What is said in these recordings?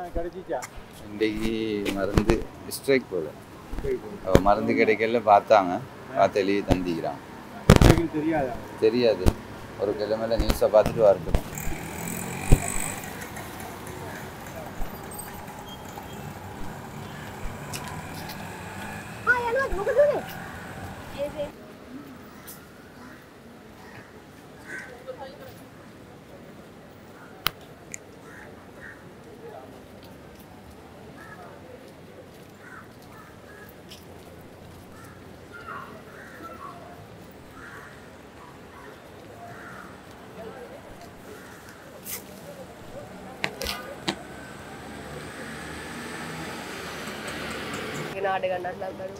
இன்றைக்கு மருந்து ஸ்ட்ரைக் போல மருந்து கிடைக்கல பார்த்தாங்க பார்த்து எழுதி தந்திக்கிறாங்க. தெரியாது ஒரு கிழமையில நியூஸை பார்த்துட்டு வரட்டும். நாடுகள் நல்ல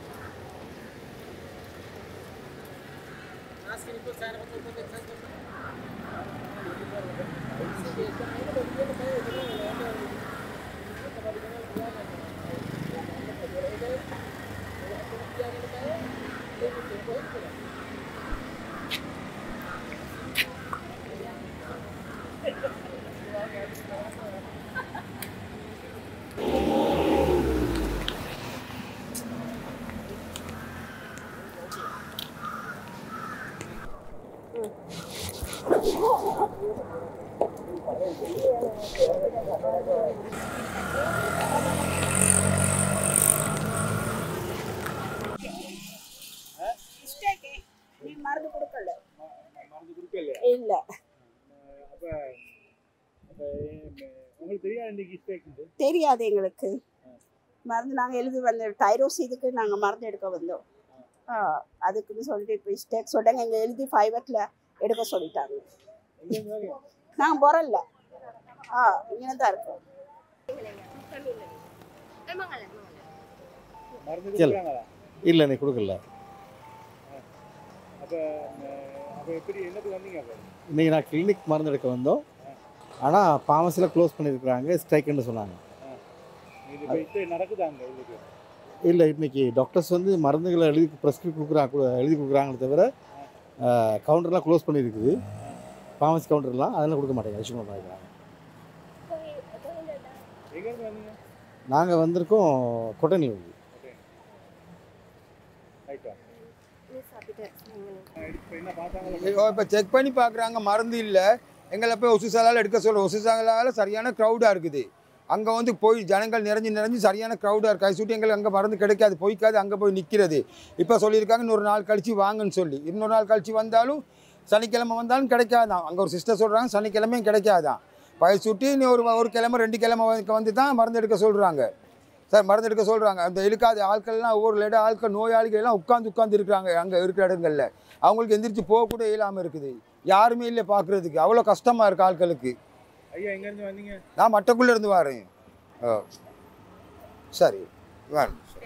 மருந்து கொடுக்கல இல்ல. தெரியாது எங்களுக்கு. மருந்து நாங்கள் எழுதி வந்த தைரோஸ் இதுக்கு நாங்கள் மருந்து எடுக்க வந்தோம். அதுக்குன்னு சொல்லிட்டு இப்போ ஸ்டேக் சொல்லிட்டாங்க. எங்கள் எழுதி ஃபைவரில் எடுக்க சொல்லிட்டாங்க. நாங்கள் போகிறோம்ல இங்கே தான் இருக்கோம். இல்லை நீ கொடுக்கல. இன்றைக்கி நான் கிளினிக் மருந்து எடுக்க வந்தோம். ஆனால் ஃபார்மசியில் க்ளோஸ் பண்ணியிருக்கிறாங்க, ஸ்ட்ரைக்குன்னு சொன்னாங்க. இல்லை இன்றைக்கி டாக்டர்ஸ் வந்து மருந்துகளை எழுதி கொடுக்குறாங்களே தவிர கவுண்டர்லாம் க்ளோஸ் பண்ணியிருக்குது. ஃபார்மசி கவுண்டர்லாம் அதெல்லாம் கொடுக்க மாட்டேங்க, விஷயமாக பார்க்குறாங்க. நாங்கள் வந்திருக்கோம் கொட்டனில். இப்போ செக் பண்ணி பார்க்குறாங்க, மருந்து இல்லை. எங்களை போய் ஒசுசாலால் எடுக்க சொல்கிறோம். ஒசுசாலால் சரியான க்ரௌடாக இருக்குது. அங்கே வந்து போய் ஜனங்கள் நிறைஞ்சு சரியான க்ரௌடாக இருக்குது. கை சுட்டி எங்களுக்கு அங்கே மருந்து கிடைக்காது, போய்க்காது, அங்கே போய் நிற்கிறது. இப்போ சொல்லியிருக்காங்க இன்னொரு நாள் கழித்து வாங்கன்னு சொல்லி. இன்னொரு நாள் கழித்து வந்தாலும் சனிக்கிழமை வந்தாலும் கிடைக்காதான். அங்கே ஒரு சிஸ்டர் சொல்கிறாங்க சனிக்கிழமையும் கிடைக்காதான். பய சுட்டி இன்னும் ஒரு கிழமை 2 கிழமை வந்து தான் மருந்து எடுக்க சொல்கிறாங்க. சார் மருந்து எடுக்க சொல்கிறாங்க. அந்த இழுக்காத ஆட்கள்லாம் ஒவ்வொரு இடம் ஆட்கள் நோயாளிகள் எல்லாம் உட்காந்து இருக்கிறாங்க. அங்கே இருக்கிற இடங்களில் அவங்களுக்கு எந்திரிச்சு போகக்கூட இயலாமல் இருக்குது. யாருமே இல்லை பார்க்குறதுக்கு. அவ்வளோ கஷ்டமாக இருக்குது ஆட்களுக்கு. ஐயா எங்கேருந்து வந்தீங்க? நான் மட்டக்குள்ளே இருந்து வரேன். சரி வாங்க.